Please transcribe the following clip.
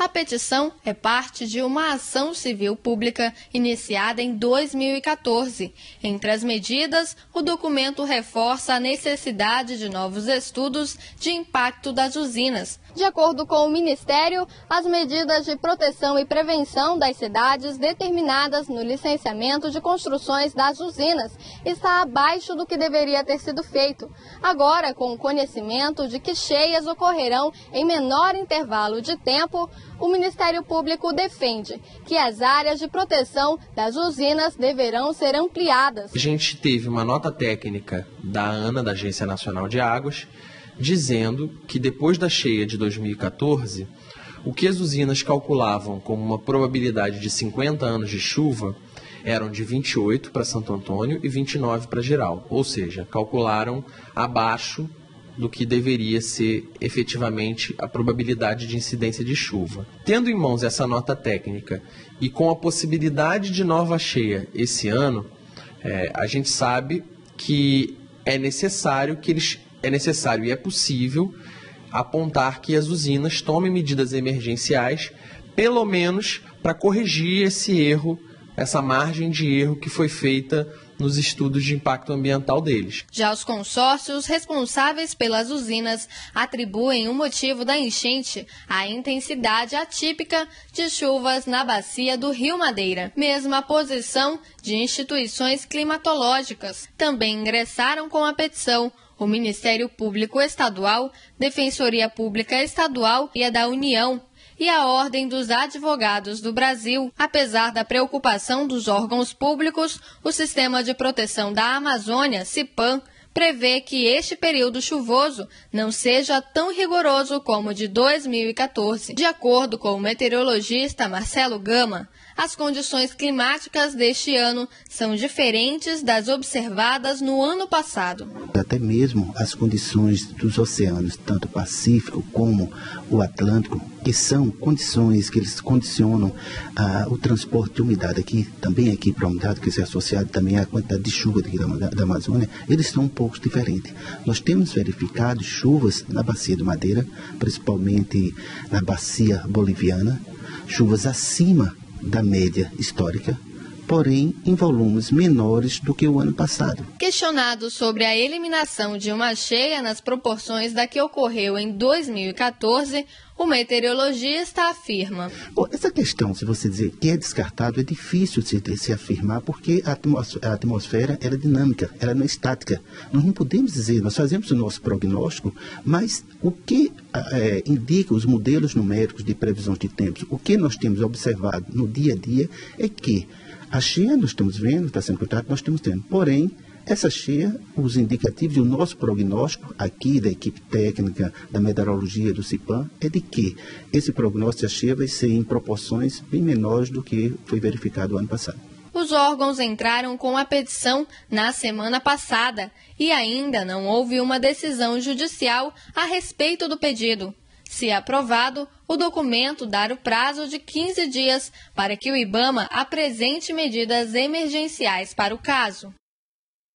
A petição é parte de uma ação civil pública iniciada em 2014. Entre as medidas, o documento reforça a necessidade de novos estudos de impacto das usinas. De acordo com o Ministério, as medidas de proteção e prevenção das cidades determinadas no licenciamento de construções das usinas está abaixo do que deveria ter sido feito. Agora, com o conhecimento de que cheias ocorrerão em menor intervalo de tempo, o Ministério Público defende que as áreas de proteção das usinas deverão ser ampliadas. A gente teve uma nota técnica da ANA, da Agência Nacional de Águas, dizendo que depois da cheia de 2014, o que as usinas calculavam como uma probabilidade de 50 anos de chuva eram de 28 para Santo Antônio e 29 para Jirau, ou seja, calcularam abaixo do que deveria ser efetivamente a probabilidade de incidência de chuva. Tendo em mãos essa nota técnica e com a possibilidade de nova cheia esse ano, a gente sabe que é necessário e é possível apontar que as usinas tomem medidas emergenciais, pelo menos para corrigir esse erro, essa margem de erro que foi feita nos estudos de impacto ambiental deles. Já os consórcios responsáveis pelas usinas atribuem o motivo da enchente à intensidade atípica de chuvas na bacia do Rio Madeira. Mesma posição de instituições climatológicas. Também ingressaram com a petição o Ministério Público Estadual, Defensoria Pública Estadual e a da União, e a Ordem dos Advogados do Brasil. Apesar da preocupação dos órgãos públicos, o Sistema de Proteção da Amazônia, CIPAM, prevê que este período chuvoso não seja tão rigoroso como o de 2014. De acordo com o meteorologista Marcelo Gama, as condições climáticas deste ano são diferentes das observadas no ano passado. Até mesmo as condições dos oceanos, tanto o Pacífico como o Atlântico, que são condições que eles condicionam o transporte de umidade aqui, também aqui para a umidade, que é associado também à quantidade de chuva aqui da Amazônia, eles são um pouco diferentes. Nós temos verificado chuvas na Bacia do Madeira, principalmente na Bacia Boliviana, chuvas acima da média histórica, porém em volumes menores do que o ano passado. Questionado sobre a eliminação de uma cheia nas proporções da que ocorreu em 2014, o meteorologista afirma: essa questão, se você dizer que é descartável, é difícil se afirmar, porque a atmosfera ela é dinâmica, ela não é estática. Nós não podemos dizer, nós fazemos o nosso prognóstico, mas o que indica os modelos numéricos de previsão de tempos, o que nós temos observado no dia a dia é que a cheia nós estamos vendo, está sendo contada, nós estamos tendo. Porém, essa cheia, os indicativos e o nosso prognóstico aqui da equipe técnica da meteorologia do CIPAM é de que esse prognóstico da cheia vai ser em proporções bem menores do que foi verificado o ano passado. Os órgãos entraram com a petição na semana passada e ainda não houve uma decisão judicial a respeito do pedido. Se aprovado, o documento dará o prazo de 15 dias para que o IBAMA apresente medidas emergenciais para o caso.